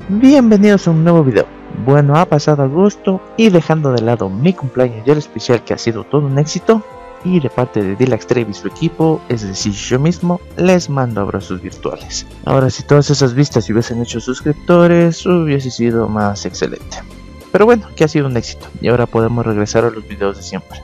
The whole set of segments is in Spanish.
Bienvenidos a un nuevo video. Bueno, ha pasado agosto y dejando de lado mi cumpleaños y el especial que ha sido todo un éxito, y de parte de Dilaxtrave y su equipo, es decir yo mismo, les mando abrazos virtuales. Ahora si todas esas vistas hubiesen hecho suscriptores, hubiese sido más excelente. Pero bueno, que ha sido un éxito y ahora podemos regresar a los videos de siempre.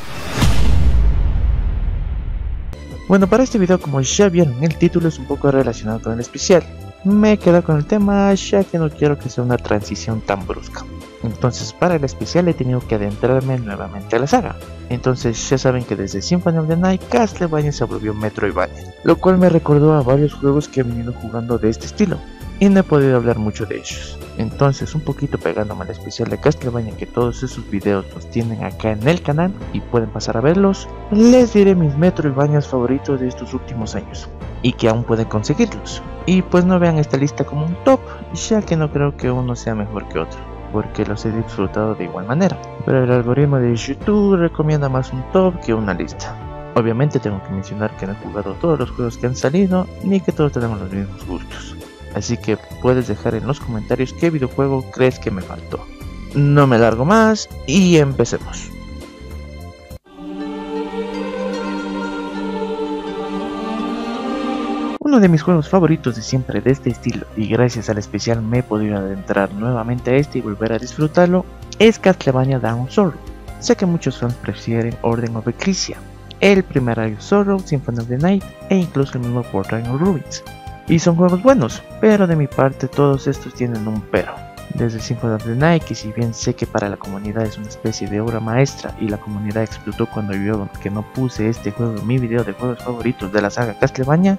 Bueno, para este video, como ya vieron, el título es un poco relacionado con el especial. Me he quedado con el tema ya que no quiero que sea una transición tan brusca. Entonces para el especial he tenido que adentrarme nuevamente a la saga. Entonces ya saben que desde Symphony of the Night, Castlevania se volvió Metroidvania, lo cual me recordó a varios juegos que he venido jugando de este estilo, y no he podido hablar mucho de ellos. Entonces, un poquito pegándome al especial de Castlevania, que todos esos videos los tienen acá en el canal y pueden pasar a verlos, les diré mis Metroidvanias favoritos de estos últimos años y que aún pueden conseguirlos. Y pues no vean esta lista como un top, ya que no creo que uno sea mejor que otro, porque los he disfrutado de igual manera, pero el algoritmo de YouTube recomienda más un top que una lista. Obviamente tengo que mencionar que no he jugado todos los juegos que han salido, ni que todos tenemos los mismos gustos. Así que puedes dejar en los comentarios qué videojuego crees que me faltó. No me largo más y empecemos. Uno de mis juegos favoritos de siempre de este estilo, y gracias al especial me he podido adentrar nuevamente a este y volver a disfrutarlo, es Castlevania Dawn of Sorrow. Sé que muchos fans prefieren Order of Ecclesia, el primer Eye of Sorrow, Symphony of the Night e incluso el mismo Portrait of Ruins. Y son juegos buenos, pero de mi parte todos estos tienen un pero. Desde Symphony of the Night, que si bien sé que para la comunidad es una especie de obra maestra y la comunidad explotó cuando vio que no puse este juego en mi video de juegos favoritos de la saga Castlevania,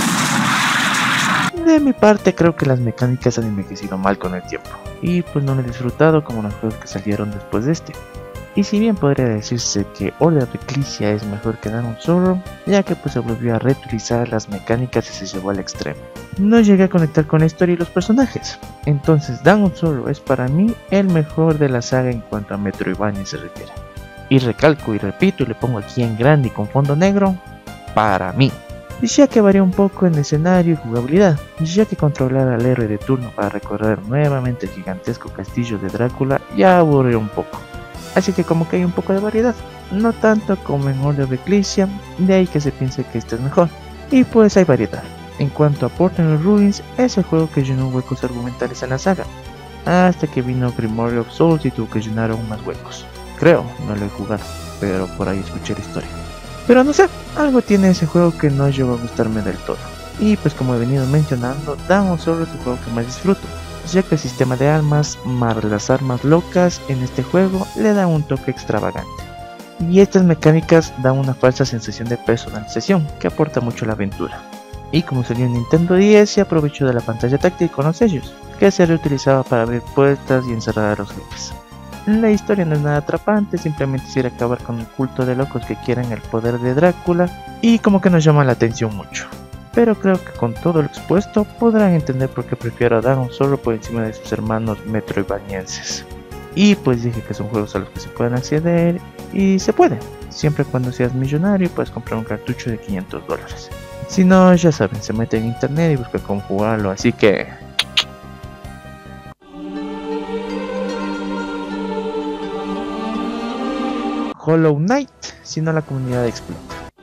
de mi parte creo que las mecánicas han envejecido mal con el tiempo, y pues no lo he disfrutado como los juegos que salieron después de este. Y si bien podría decirse que Order of Ecclesia es mejor que Dawn of Sorrow, ya que pues se volvió a reutilizar las mecánicas y se llevó al extremo, no llegué a conectar con la historia y los personajes. Entonces Dawn of Sorrow es para mí el mejor de la saga en cuanto a Metroidvania se refiere. Y recalco y repito y le pongo aquí en grande y con fondo negro, para mí. Ya que varía un poco en escenario y jugabilidad, ya que controlar al héroe de turno para recorrer nuevamente el gigantesco castillo de Drácula ya aburrió un poco. Así que como que hay un poco de variedad, no tanto como en Order of Ecclesia, de ahí que se piense que este es mejor. Y pues hay variedad. En cuanto a Portrait of Ruins, es el juego que llenó huecos argumentales en la saga, hasta que vino Grimoire of Souls y tuvo que llenar aún más huecos. Creo, no lo he jugado, pero por ahí escuché la historia. Pero no sé, algo tiene ese juego que no llegó a gustarme del todo. Y pues como he venido mencionando, Dawn of Sorrow es el juego que más disfruto, ya que el sistema de armas más las armas locas en este juego le dan un toque extravagante. Y estas mecánicas dan una falsa sensación de personalización que aporta mucho a la aventura. Y como salió en Nintendo 10 se aprovechó de la pantalla táctil con los sellos, que se reutilizaba para abrir puertas y encerrar a los jefes. La historia no es nada atrapante, simplemente quisiera acabar con el culto de locos que quieren el poder de Drácula y como que nos llama la atención mucho. Pero creo que con todo lo expuesto podrán entender por qué prefiero a Dawn of Sorrow por encima de sus hermanos metroidvanienses. Y pues dije que son juegos a los que se pueden acceder y se puede, siempre cuando seas millonario puedes comprar un cartucho de $500. Si no, ya saben, se mete en internet y busca cómo jugarlo, así que... Hollow Knight, si no la comunidad explota.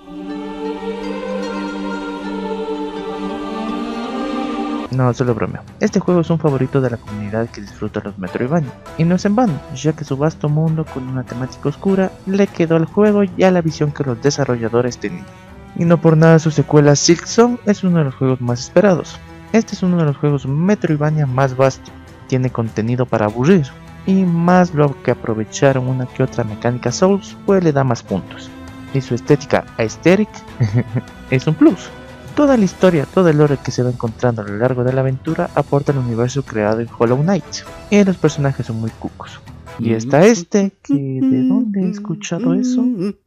No, solo bromeo. Este juego es un favorito de la comunidad que disfruta los Metroidvania, y no es en vano, ya que su vasto mundo con una temática oscura le quedó al juego y a la visión que los desarrolladores tenían. Y no por nada su secuela Silksong es uno de los juegos más esperados. Este es uno de los juegos Metroidvania más vasto, tiene contenido para aburrir, y más lo que aprovecharon una que otra mecánica Souls, pues le da más puntos. Y su estética aesthetic es un plus. Toda la historia, todo el lore que se va encontrando a lo largo de la aventura aporta al universo creado en Hollow Knight, y los personajes son muy cucos. Y está este, que ¿de dónde he escuchado eso?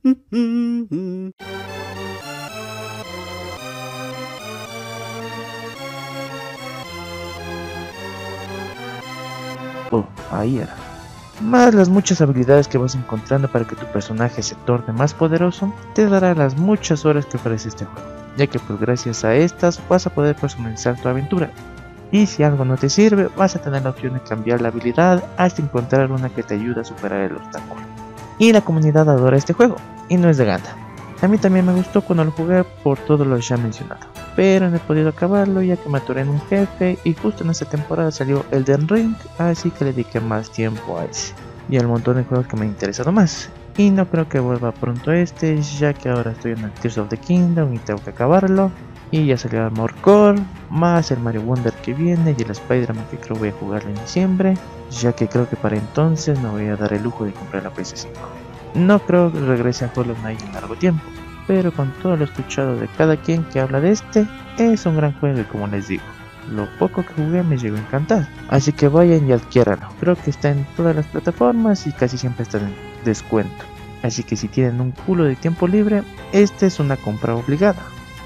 Oh, ahí era. Más las muchas habilidades que vas encontrando para que tu personaje se torne más poderoso, te dará las muchas horas que ofrece este juego, ya que pues gracias a estas vas a poder personalizar tu aventura. y si algo no te sirve vas a tener la opción de cambiar la habilidad hasta encontrar una que te ayude a superar el obstáculo. Y la comunidad adora este juego, y no es de gana. A mí también me gustó cuando lo jugué por todo lo ya mencionado, pero no he podido acabarlo ya que me atoré en un jefe y justo en esta temporada salió Elden Ring, así que le dediqué más tiempo a ese y al montón de juegos que me han interesado más. Y no creo que vuelva pronto este, ya que ahora estoy en el Tears of the Kingdom y tengo que acabarlo. Y ya salió Armored Core, más el Mario Wonder que viene y el Spider-Man que creo voy a jugarlo en diciembre, ya que creo que para entonces me voy a dar el lujo de comprar la PS5. No creo que regrese a Hollow Knight en largo tiempo, pero con todo lo escuchado de cada quien que habla de este, es un gran juego y como les digo, lo poco que jugué me llegó a encantar, así que vayan y adquiéranlo. Creo que está en todas las plataformas y casi siempre está en descuento, así que si tienen un culo de tiempo libre, esta es una compra obligada.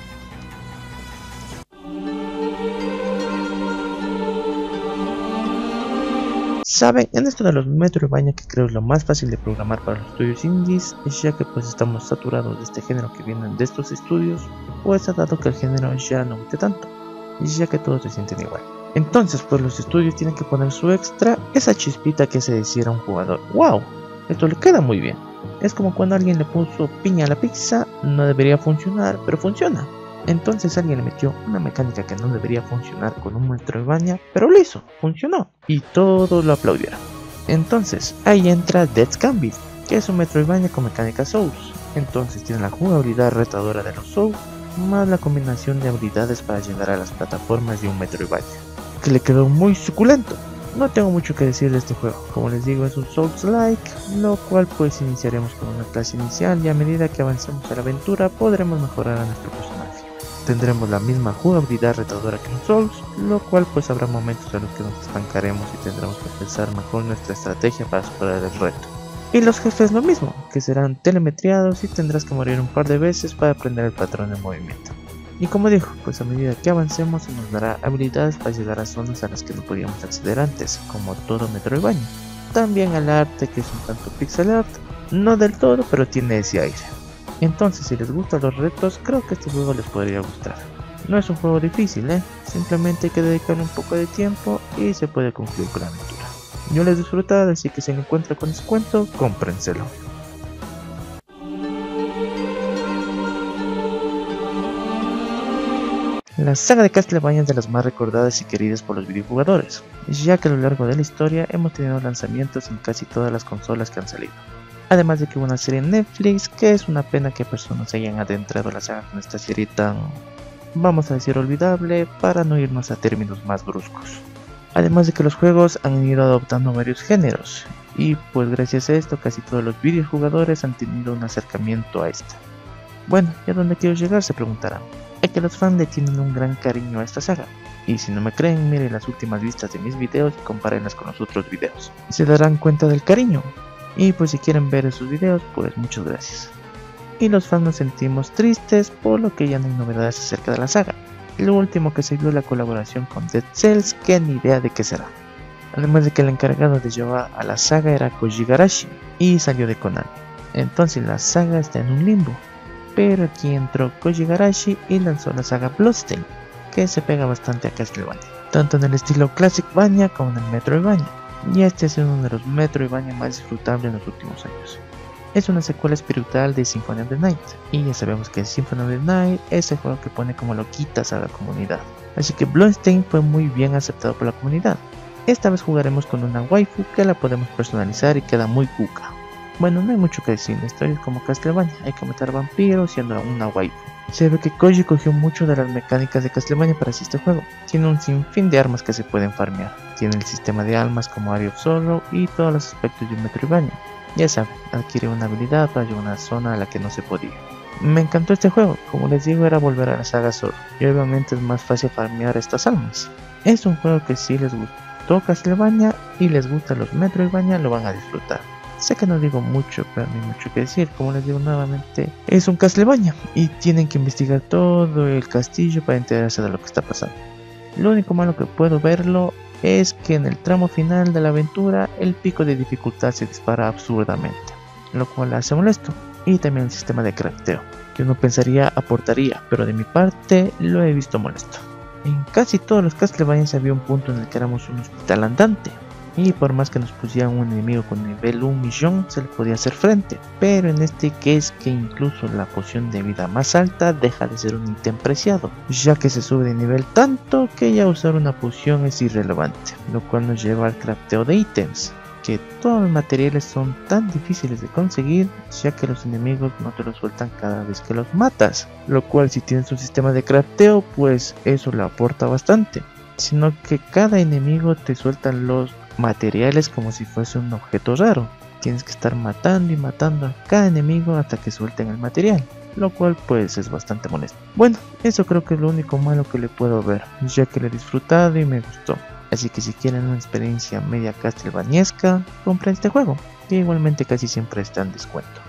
Saben, en esto de los Metroidvania que creo es lo más fácil de programar para los estudios indies, ya que pues estamos saturados de este género que vienen de estos estudios, pues ha dado que el género ya no guste tanto, ya que todos se sienten igual. Entonces pues los estudios tienen que poner su extra, esa chispita que se decía a un jugador, wow, esto le queda muy bien. Es como cuando alguien le puso piña a la pizza, no debería funcionar, pero funciona. Entonces alguien le metió una mecánica que no debería funcionar con un Metroidvania, pero lo hizo, funcionó, y todos lo aplaudieron. Entonces ahí entra Death's Gambit, que es un Metroidvania con mecánica Souls. Entonces tiene la jugabilidad retadora de los Souls, más la combinación de habilidades para llegar a las plataformas de un Metroidvania, que le quedó muy suculento. No tengo mucho que decir de este juego, como les digo es un Souls-like, lo cual pues iniciaremos con una clase inicial y a medida que avancemos a la aventura podremos mejorar a nuestro personaje. Tendremos la misma jugabilidad retadora que en Souls, lo cual pues habrá momentos en los que nos estancaremos y tendremos que pensar mejor nuestra estrategia para superar el reto. Y los jefes lo mismo, que serán telemetriados y tendrás que morir un par de veces para aprender el patrón de movimiento. Y como dijo, pues a medida que avancemos se nos dará habilidades para llegar a zonas a las que no podíamos acceder antes, como todo Metroidvania. También al arte, que es un tanto pixel art, no del todo, pero tiene ese aire. Entonces si les gustan los retos, creo que este juego les podría gustar. No es un juego difícil, simplemente hay que dedicarle un poco de tiempo y se puede concluir con la aventura. Yo les he disfrutado, así que si lo encuentran con descuento, cómprenselo. La saga de Castlevania es de las más recordadas y queridas por los videojugadores, ya que a lo largo de la historia hemos tenido lanzamientos en casi todas las consolas que han salido. Además de que hubo una serie en Netflix, que es una pena que personas se hayan adentrado a la saga con esta serie tan, vamos a decir, olvidable, para no irnos a términos más bruscos. Además de que los juegos han ido adoptando varios géneros, y pues gracias a esto casi todos los videojugadores han tenido un acercamiento a esta. Bueno, ¿y a dónde quiero llegar? Se preguntarán. Es que los fans le tienen un gran cariño a esta saga, y si no me creen, miren las últimas vistas de mis videos y compárenlas con los otros videos, y se darán cuenta del cariño. Y pues si quieren ver esos videos, pues muchas gracias. Y los fans nos sentimos tristes por lo que ya no hay novedades acerca de la saga. Lo último que se vio es la colaboración con Dead Cells, que ni idea de qué será. Además de que el encargado de llevar a la saga era Koji Igarashi y salió de Konami. Entonces la saga está en un limbo. Pero aquí entró Koji Igarashi y lanzó la saga Bloodstained, que se pega bastante a Castlevania, tanto en el estilo Classicvania como en el Metroidvania. Y este ha sido uno de los Metroidvania más disfrutables en los últimos años. Es una secuela espiritual de Symphony of the Night, y ya sabemos que Symphony of the Night es el juego que pone como loquitas a la comunidad, así que Bloodstained fue muy bien aceptado por la comunidad. Esta vez jugaremos con una waifu que la podemos personalizar y queda muy cuca. Bueno, no hay mucho que decir, la historia es como Castlevania, hay que matar vampiros siendo una waifu. Se ve que Koji cogió mucho de las mecánicas de Castlevania para hacer este juego. Tiene un sinfín de armas que se pueden farmear. Tiene el sistema de almas como Area of Sorrow y todos los aspectos de un Metroidvania. Ya saben, adquiere una habilidad para llegar a una zona a la que no se podía. Me encantó este juego, como les digo era volver a la saga Sorrow, y obviamente es más fácil farmear estas almas. Es un juego que si les gustó Castlevania y les gustan los Metroidvania lo van a disfrutar. Sé que no digo mucho, pero no hay mucho que decir. Como les digo nuevamente, es un Castlevania y tienen que investigar todo el castillo para enterarse de lo que está pasando. Lo único malo que puedo verlo es que en el tramo final de la aventura el pico de dificultad se dispara absurdamente, lo cual hace molesto. Y también el sistema de crafteo, que uno pensaría aportaría, pero de mi parte lo he visto molesto. En casi todos los Castlevania había un punto en el que éramos un hospital andante, y por más que nos pusieran un enemigo con nivel 1.000.000 se le podía hacer frente, pero en este que es que incluso la poción de vida más alta deja de ser un ítem preciado, ya que se sube de nivel tanto que ya usar una poción es irrelevante, lo cual nos lleva al crafteo de ítems, que todos los materiales son tan difíciles de conseguir, ya que los enemigos no te los sueltan cada vez que los matas, lo cual si tienes un sistema de crafteo pues eso le aporta bastante, sino que cada enemigo te sueltan los materiales como si fuese un objeto raro. Tienes que estar matando y matando a cada enemigo hasta que suelten el material, lo cual pues es bastante molesto. Bueno, eso creo que es lo único malo que le puedo ver, ya que lo he disfrutado y me gustó. Así que si quieren una experiencia media castlevaniesca, compren este juego, que igualmente casi siempre está en descuento.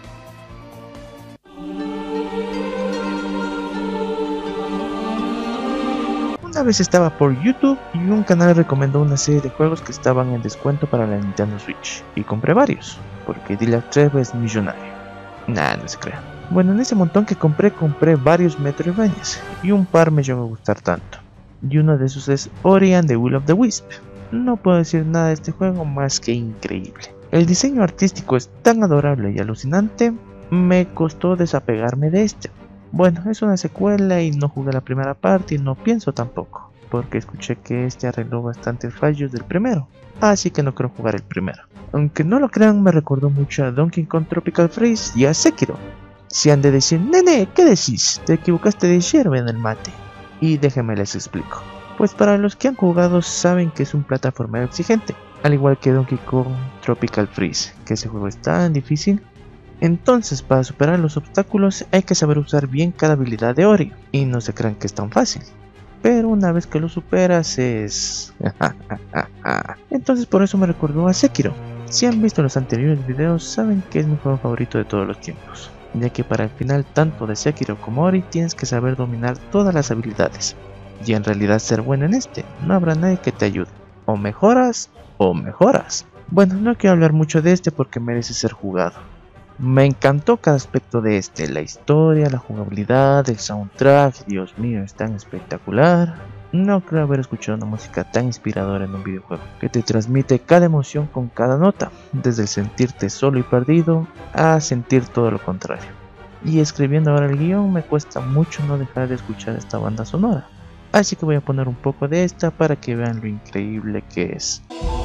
Una vez estaba por YouTube y un canal recomendó una serie de juegos que estaban en descuento para la Nintendo Switch, y compré varios, porque Dylan Trev es millonario. Nah, no se crean. Bueno, en ese montón que compré varios Metroidvanias, y un par me llegó a gustar tanto. Y uno de esos es Ori and the Will of the Wisp. No puedo decir nada de este juego más que increíble. El diseño artístico es tan adorable y alucinante, me costó desapegarme de este. Bueno, es una secuela y no jugué la primera parte y no pienso tampoco, porque escuché que este arregló bastantes fallos del primero, así que no quiero jugar el primero. Aunque no lo crean, me recordó mucho a Donkey Kong Tropical Freeze y a Sekiro. Si han de decir, nene, ¿qué decís? Te equivocaste de hierba en el mate. Y déjenme les explico. Pues para los que han jugado saben que es un plataformero exigente, al igual que Donkey Kong Tropical Freeze, que ese juego es tan difícil. Entonces para superar los obstáculos hay que saber usar bien cada habilidad de Ori, y no se crean que es tan fácil, pero una vez que lo superas es... Entonces por eso me recordó a Sekiro. Si han visto los anteriores videos saben que es mi juego favorito de todos los tiempos, ya que para el final tanto de Sekiro como Ori tienes que saber dominar todas las habilidades, y en realidad ser bueno en este, no habrá nadie que te ayude, o mejoras o mejoras. Bueno, no quiero hablar mucho de este porque merece ser jugado. Me encantó cada aspecto de este, la historia, la jugabilidad, el soundtrack, Dios mío, es tan espectacular. No creo haber escuchado una música tan inspiradora en un videojuego, que te transmite cada emoción con cada nota, desde el sentirte solo y perdido, a sentir todo lo contrario. Y escribiendo ahora el guión me cuesta mucho no dejar de escuchar esta banda sonora, así que voy a poner un poco de esta para que vean lo increíble que es.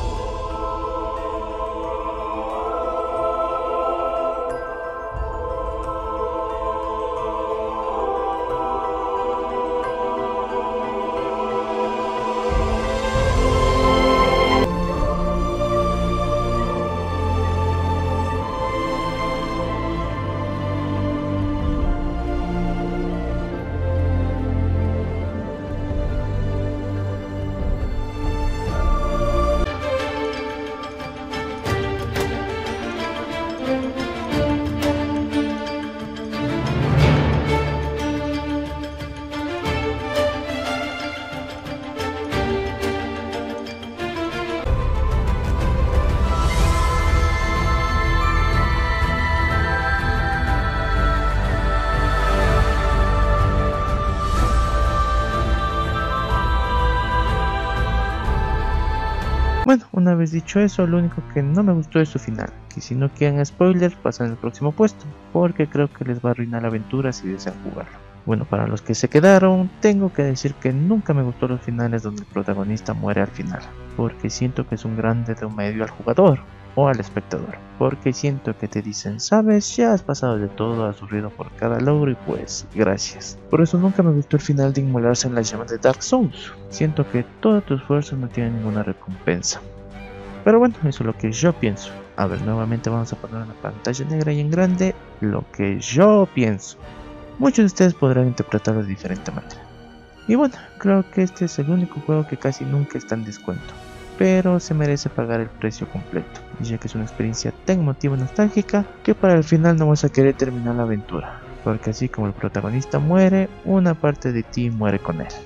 Bueno, una vez dicho eso, lo único que no me gustó es su final, que si no quieren spoilers pasan al próximo puesto, porque creo que les va a arruinar la aventura si desean jugarlo. Bueno, para los que se quedaron, tengo que decir que nunca me gustó los finales donde el protagonista muere al final, porque siento que es un grande de medio al jugador o al espectador, porque siento que te dicen, sabes, ya has pasado de todo, has sufrido por cada logro y pues, gracias. Por eso nunca me gustó el final de inmolarse en las llamas de Dark Souls, siento que todo tu esfuerzo no tiene ninguna recompensa. Pero bueno, eso es lo que yo pienso. A ver, nuevamente vamos a poner en la pantalla negra y en grande lo que yo pienso. Muchos de ustedes podrán interpretarlo de diferente manera. Y bueno, creo que este es el único juego que casi nunca está en descuento, pero se merece pagar el precio completo, ya que es una experiencia tan emotiva y nostálgica que para el final no vas a querer terminar la aventura, porque así como el protagonista muere, una parte de ti muere con él.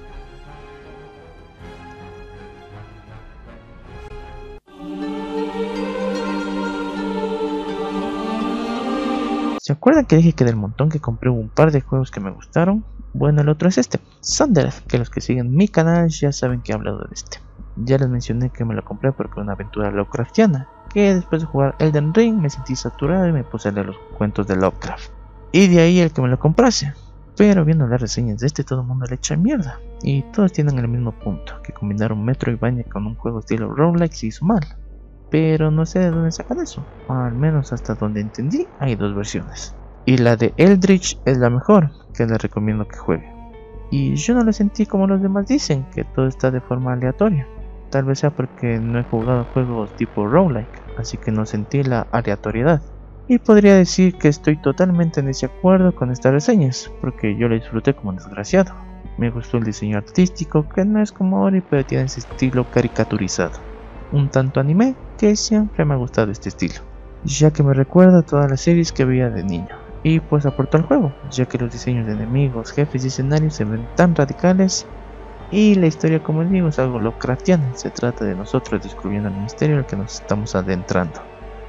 ¿Se acuerdan que dije que del montón que compré hubo un par de juegos que me gustaron? Bueno, el otro es este, Sundered, que los que siguen mi canal ya saben que he hablado de este. Ya les mencioné que me lo compré porque era una aventura Lovecraftiana, que después de jugar Elden Ring me sentí saturado y me puse a leer los cuentos de Lovecraft. Y de ahí el que me lo comprase. Pero viendo las reseñas de este, todo el mundo le echa mierda. Y todos tienen el mismo punto, que combinar un Metroidvania con un juego estilo roguelike se hizo mal. Pero no sé de dónde sacan eso, o al menos hasta donde entendí hay dos versiones. Y la de Eldritch es la mejor, que les recomiendo que juegue. Y yo no lo sentí como los demás dicen, que todo está de forma aleatoria. Tal vez sea porque no he jugado juegos tipo roguelike, así que no sentí la aleatoriedad. Y podría decir que estoy totalmente en desacuerdo con estas reseñas, porque yo lo disfruté como un desgraciado. Me gustó el diseño artístico, que no es como Ori, pero tiene ese estilo caricaturizado. Un tanto anime, que siempre me ha gustado este estilo, ya que me recuerda a todas las series que veía de niño. Y pues aportó al juego, ya que los diseños de enemigos, jefes y escenarios se ven tan radicales. Y la historia, como les digo, es algo Lovecraftiana, se trata de nosotros descubriendo el misterio al que nos estamos adentrando.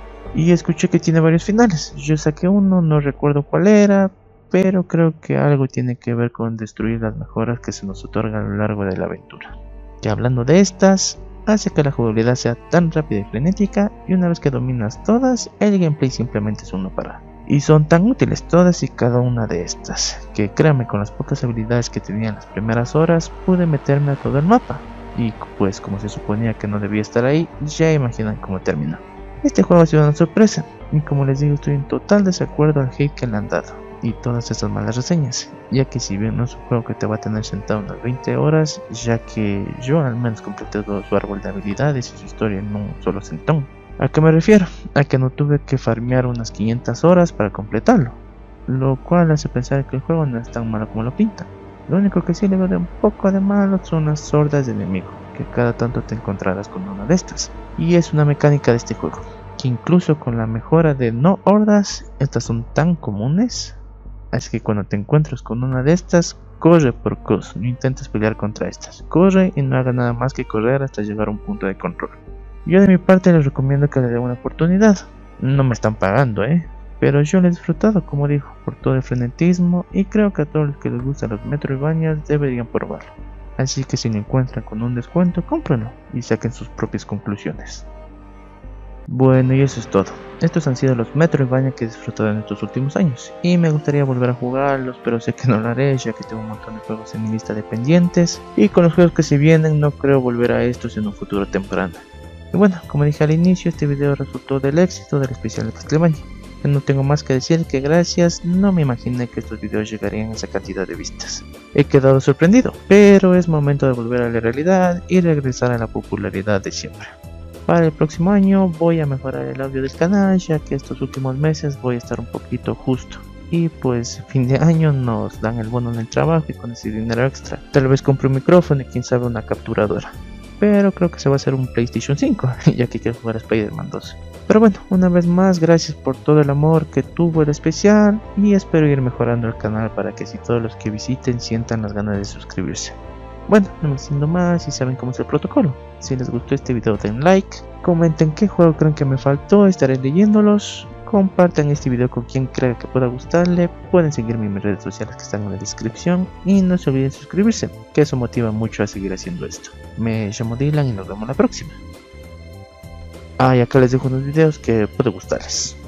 Y escuché que tiene varios finales, yo saqué uno, no recuerdo cuál era, pero creo que algo tiene que ver con destruir las mejoras que se nos otorgan a lo largo de la aventura. Que hablando de estas, hace que la jugabilidad sea tan rápida y frenética, y una vez que dominas todas, el gameplay simplemente es un no parar. Y son tan útiles todas y cada una de estas, que créanme, con las pocas habilidades que tenía en las primeras horas, pude meterme a todo el mapa. Y pues como se suponía que no debía estar ahí, ya imaginan cómo terminó. Este juego ha sido una sorpresa, y como les digo, estoy en total desacuerdo al hate que le han dado, y todas esas malas reseñas, ya que si bien no es un juego que te va a tener sentado unas 20 horas, ya que yo al menos completé todo su árbol de habilidades y su historia en un solo sentón. ¿A qué me refiero? A que no tuve que farmear unas 500 horas para completarlo, lo cual hace pensar que el juego no es tan malo como lo pintan. Lo único que sí le veo de un poco de malo son las hordas de enemigos, que cada tanto te encontrarás con una de estas. Y es una mecánica de este juego, que incluso con la mejora de no hordas, estas son tan comunes. Así que cuando te encuentres con una de estas, corre por cos, no intentes pelear contra estas. Corre y no haga nada más que correr hasta llegar a un punto de control. Yo de mi parte les recomiendo que le den una oportunidad. No me están pagando, pero yo lo he disfrutado, como digo, por todo el frenetismo, y creo que a todos los que les gustan los Metroidvanias deberían probarlo. Así que si lo encuentran con un descuento, cómprenlo y saquen sus propias conclusiones. Bueno, y eso es todo. Estos han sido los Metroidvania que he disfrutado en estos últimos años, y me gustaría volver a jugarlos, pero sé que no lo haré, ya que tengo un montón de juegos en mi lista de pendientes, y con los juegos que se vienen no creo volver a estos en un futuro temprano. Y bueno, como dije al inicio, este video resultó del éxito del especial de Castlevania. No tengo más que decir que gracias, no me imaginé que estos videos llegarían a esa cantidad de vistas. He quedado sorprendido, pero es momento de volver a la realidad y regresar a la popularidad de siempre. Para el próximo año voy a mejorar el audio del canal, ya que estos últimos meses voy a estar un poquito justo. Y pues fin de año nos dan el bono en el trabajo y con ese dinero extra tal vez compre un micrófono y quién sabe una capturadora. Pero creo que se va a hacer un PlayStation 5, ya que quiero jugar a Spider-Man 2. Pero bueno, una vez más, gracias por todo el amor que tuvo el especial, y espero ir mejorando el canal para que así todos los que visiten sientan las ganas de suscribirse. Bueno, no me extiendo más y saben cómo es el protocolo. Si les gustó este video den like, comenten qué juego creen que me faltó, estaré leyéndolos. Compartan este video con quien crea que pueda gustarle, pueden seguirme en mis redes sociales que están en la descripción y no se olviden suscribirse, que eso motiva mucho a seguir haciendo esto. Me llamo Dylan y nos vemos la próxima. Y acá les dejo unos videos que puede gustarles.